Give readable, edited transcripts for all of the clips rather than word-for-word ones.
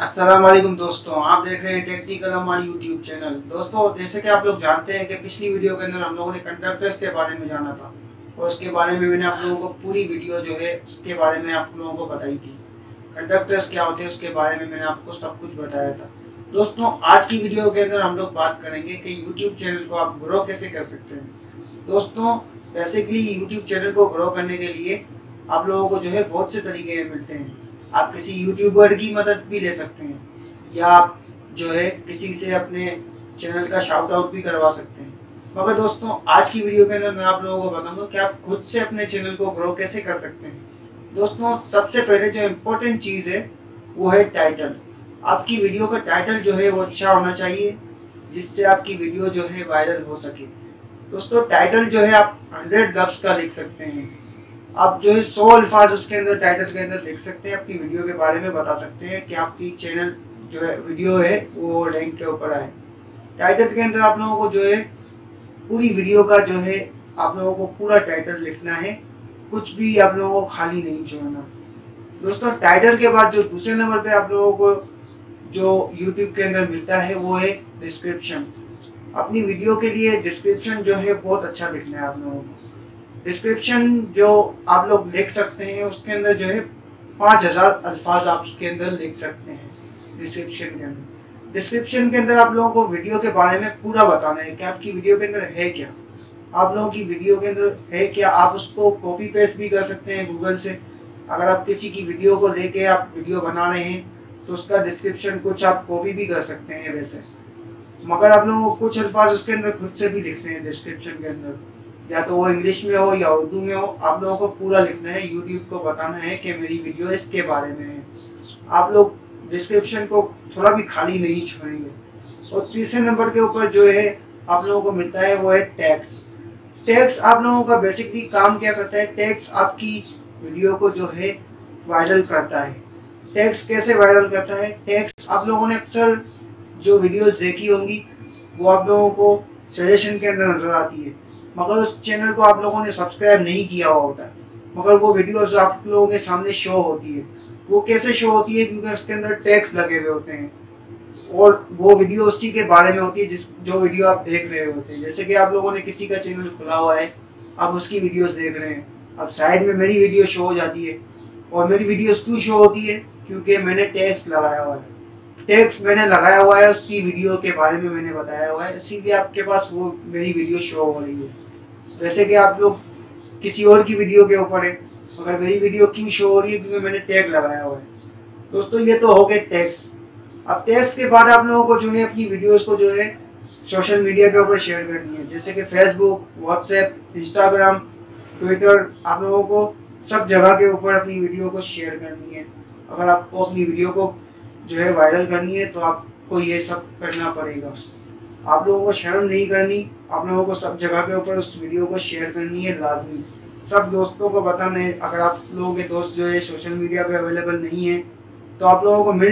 अस्सलाम वालेकुम दोस्तों, आप देख रहे हैं टेक्निकल हमारी यूट्यूब चैनल। दोस्तों, जैसे कि आप लोग जानते हैं कि पिछली वीडियो के अंदर हम लोगों ने कंडक्टर्स के बारे में जाना था और उसके बारे में मैंने आप लोगों को पूरी वीडियो जो है उसके बारे में आप लोगों को बताई थी। कंडक्टर्स क्या होते हैं उसके बारे में मैंने आपको सब कुछ बताया था। दोस्तों, आज की वीडियो के अंदर हम लोग बात करेंगे कि यूट्यूब चैनल को आप ग्रो कैसे कर सकते हैं। दोस्तों, बेसिकली यूट्यूब चैनल को ग्रो करने के लिए आप लोगों को जो है बहुत से तरीके मिलते हैं। आप किसी यूट्यूबर की मदद भी ले सकते हैं या आप जो है किसी से अपने चैनल का शाउट आउट भी करवा सकते हैं। मगर दोस्तों, आज की वीडियो के अंदर मैं आप लोगों को बताऊंगा कि आप खुद से अपने चैनल को ग्रो कैसे कर सकते हैं। दोस्तों, सबसे पहले जो इम्पोर्टेंट चीज़ है वो है टाइटल। आपकी वीडियो का टाइटल जो है वो अच्छा होना चाहिए जिससे आपकी वीडियो जो है वायरल हो सके। दोस्तों, टाइटल जो है आप 100 लफ्ज़ का लिख सकते हैं। आप जो है 100 अल्फाज उसके अंदर टाइटल के अंदर लिख सकते हैं, अपनी वीडियो के बारे में बता सकते हैं कि आपकी चैनल जो है वीडियो है वो रैंक के ऊपर आए। टाइटल के अंदर आप लोगों को जो है पूरी वीडियो का जो है आप लोगों को पूरा टाइटल लिखना है, कुछ भी आप लोगों को खाली नहीं छोड़ना। दोस्तों, टाइटल के बाद जो दूसरे नंबर पे आप लोगों को जो यूट्यूब के अंदर मिलता है वो है डिस्क्रिप्शन। अपनी वीडियो के लिए डिस्क्रिप्शन जो है बहुत अच्छा लिखना है आप लोगों को। डिस्क्रिप्शन जो आप लोग लिख सकते हैं उसके अंदर जो है 5000 अल्फाज आप उसके अंदर लिख सकते हैं। डिस्क्रिप्शन के अंदर आप लोगों को वीडियो के बारे में पूरा बताना है कि आपकी वीडियो के अंदर है क्या, आप लोगों की वीडियो के अंदर है क्या। आप उसको कॉपी पेस्ट भी कर सकते हैं गूगल से। अगर आप किसी की वीडियो को लेके आप वीडियो बना रहे हैं तो उसका डिस्क्रिप्शन कुछ आप कॉपी भी कर सकते हैं वैसे। मगर आप लोगों को कुछ अल्फाज उसके अंदर खुद से भी लिखने हैं डिस्क्रिप्शन के अंदर, या तो वो इंग्लिश में हो या उर्दू में हो। आप लोगों को पूरा लिखना है, यूट्यूब को बताना है कि मेरी वीडियो इसके बारे में है। आप लोग डिस्क्रिप्शन को थोड़ा भी खाली नहीं छोड़ेंगे। और तीसरे नंबर के ऊपर जो है आप लोगों को मिलता है वो है टैग्स। टैग्स आप लोगों का बेसिकली काम क्या करता है, टैग्स आपकी वीडियो को जो है वायरल करता है। टैग्स कैसे वायरल करता है, टैग्स आप लोगों ने अक्सर जो वीडियोस देखी होंगी वो आप लोगों को सजेशन के अंदर नजर आती है, मगर उस चैनल को आप लोगों ने सब्सक्राइब नहीं किया हुआ होता है, मगर वो वीडियोस आप लोगों के सामने शो होती है। वो कैसे शो होती है, क्योंकि उसके अंदर टैग्स लगे हुए होते हैं और वो वीडियो उसी के बारे में होती है जो वीडियो आप देख रहे होते हैं। जैसे कि आप लोगों ने किसी का चैनल खुला हुआ है, आप उसकी वीडियोस देख रहे हैं, अब साइड में मेरी वीडियो शो हो जाती है। और मेरी वीडियोस क्यों शो होती है, क्योंकि मैंने टैग्स लगाया हुआ है। टैग्स मैंने लगाया हुआ है, उसी वीडियो के बारे में मैंने बताया हुआ है, इसीलिए आपके पास वो मेरी वीडियो शो हो रही है। वैसे कि आप लोग किसी और की वीडियो के ऊपर है, मगर मेरी वीडियो क्यों शो हो रही है, क्योंकि मैंने टैग लगाया हुआ है। दोस्तों, ये तो हो गए टैग्स। अब टैग्स के बाद आप लोगों को जो है अपनी वीडियोस को जो है सोशल मीडिया के ऊपर शेयर करनी है, जैसे कि फेसबुक, व्हाट्सएप, इंस्टाग्राम, ट्विटर। आप लोगों को सब जगह के ऊपर अपनी वीडियो को शेयर करनी है। अगर आपको अपनी वीडियो को जो है वायरल करनी है तो आपको ये सब करना पड़ेगा। आप लोगों को शर्म नहीं करनी, आप लोगों को सब जगह के ऊपर उस वीडियो को शेयर करनी है लाजमी। सब दोस्तों को बताना है। अगर आप लोगों के दोस्त जो है सोशल मीडिया पे अवेलेबल नहीं है तो आप लोगों को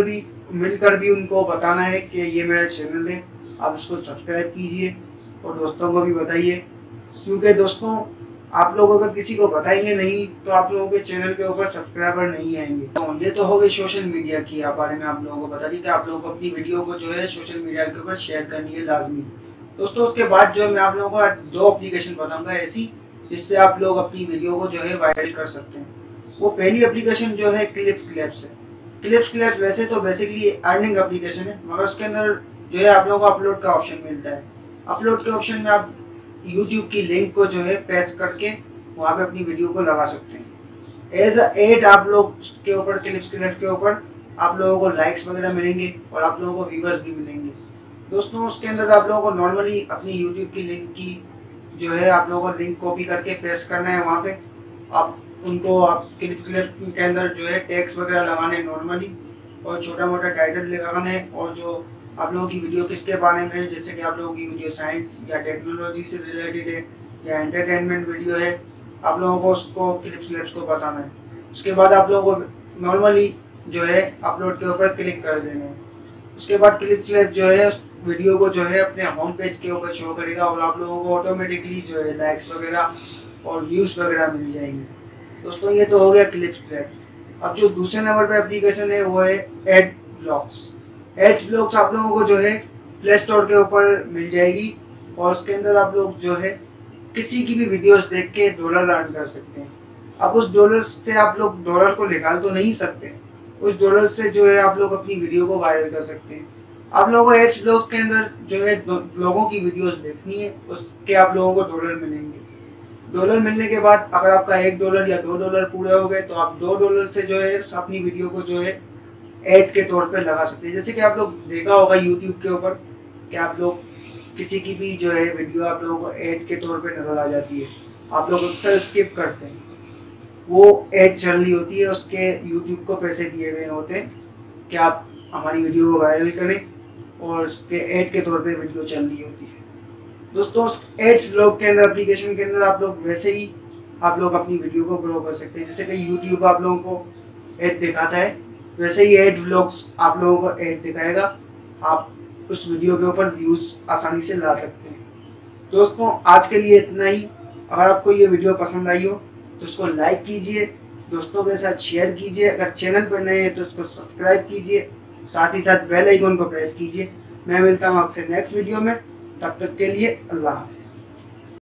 मिलकर भी उनको बताना है कि ये मेरा चैनल है, आप इसको सब्सक्राइब कीजिए और दोस्तों को भी बताइए। क्योंकि दोस्तों, आप लोग अगर किसी को बताएंगे नहीं तो आप लोगों के चैनल के ऊपर सब्सक्राइबर नहीं आएंगे। तो ये तो हो गई सोशल मीडिया की बारे में आप लोगों को बता दी कि आप लोगों को अपनी वीडियो को जो है सोशल मीडिया के ऊपर शेयर करनी है लाजमी। दोस्तों, उसके बाद जो है मैं आप लोगों को 2 एप्लीकेशन बताऊंगा ऐसी जिससे आप लोग अपनी वीडियो को जो है वायरल कर सकते हैं। वो पहली एप्लीकेशन जो है क्लिप्स है। क्लिप्स वैसे तो बेसिकली अर्निंग एप्लीकेशन है, मगर उसके अंदर जो है आप लोगों को अपलोड का ऑप्शन मिलता है। अपलोड के ऑप्शन में आप यूट्यूब की लिंक को जो है पेस्ट करके वहाँ पे अपनी वीडियो को लगा सकते हैं। एज अ एड आप लोग उसके ऊपर क्लिप्स के ऊपर आप लोगों को लाइक्स वगैरह मिलेंगे और आप लोगों को व्यूअर्स भी मिलेंगे। दोस्तों, उसके अंदर आप लोगों को नॉर्मली अपनी यूट्यूब की लिंक की जो है आप लोगों को लिंक कॉपी करके पेस्ट करना है वहाँ पे। आप क्लिप्स के अंदर जो है टैग्स वगैरह लगाने नॉर्मली, और छोटा मोटा टाइटल लगाना है। और जो आप लोगों की वीडियो किसके बारे में है, जैसे कि आप लोगों की वीडियो साइंस या टेक्नोलॉजी से रिलेटेड है या एंटरटेनमेंट वीडियो है, आप लोगों को उसको क्लिप्स को बताना है। उसके बाद आप लोगों को नॉर्मली जो है अपलोड के ऊपर क्लिक कर देना है। उसके बाद क्लिप्स जो है वीडियो को जो है अपने होम पेज के ऊपर शो करेगा और आप लोगों को ऑटोमेटिकली जो है लाइक्स वगैरह और व्यूज़ वगैरह मिल जाएंगे। दोस्तों, ये तो हो गया क्लिप्स। अब जो दूसरे नंबर पे एप्लीकेशन है वो है व्लॉग्स। एच व्लॉग्स आप लोगों को जो है प्ले स्टोर के ऊपर मिल जाएगी और उसके अंदर आप लोग जो है किसी की भी वीडियोस देख के डॉलर अर्न कर सकते हैं। अब उस डॉलर से आप लोग डॉलर को निकाल तो नहीं सकते, उस डॉलर से जो है आप लोग अपनी वीडियो को वायरल कर सकते हैं। आप लोगों को एच ब्लॉग के अंदर जो है लोगों की वीडियोस देखनी है, उसके आप लोगों को डॉलर मिलेंगे। डॉलर मिलने के बाद अगर आपका $1 या $2 पूरे हो गए तो आप $2 से जो है अपनी वीडियो को जो है ऐड के तौर पे लगा सकते हैं। जैसे कि आप लोग देखा होगा यूट्यूब के ऊपर कि आप लोग किसी की भी जो है वीडियो आप लोगों को ऐड के तौर पे नजर आ जाती है, आप लोग अक्सर स्किप करते हैं, वो ऐड चल रही होती है, उसके यूट्यूब को पैसे दिए गए होते हैं कि आप हमारी वीडियो को वायरल करें और उसके ऐड के तौर पे वीडियो चल रही होती है। दोस्तों उस एड्स व्लॉग के अंदर एप्लीकेशन के अंदर आप लोग वैसे ही आप लोग अपनी वीडियो को ग्रो कर सकते हैं। जैसे कि यूट्यूब आप लोगों को ऐड दिखाता है, वैसे ही एड व्लॉग्स आप लोगों को ऐड दिखाएगा, आप उस वीडियो के ऊपर व्यूज़ आसानी से ला सकते हैं। दोस्तों आज के लिए इतना ही। अगर आपको ये वीडियो पसंद आई हो तो उसको लाइक कीजिए, दोस्तों के साथ शेयर कीजिए, अगर चैनल पर नए हैं तो उसको सब्सक्राइब कीजिए, साथ ही साथ बेल आइकन को प्रेस कीजिए। मैं मिलता हूँ आपसे नेक्स्ट वीडियो में, तब तक के लिए अल्लाह हाफिज़।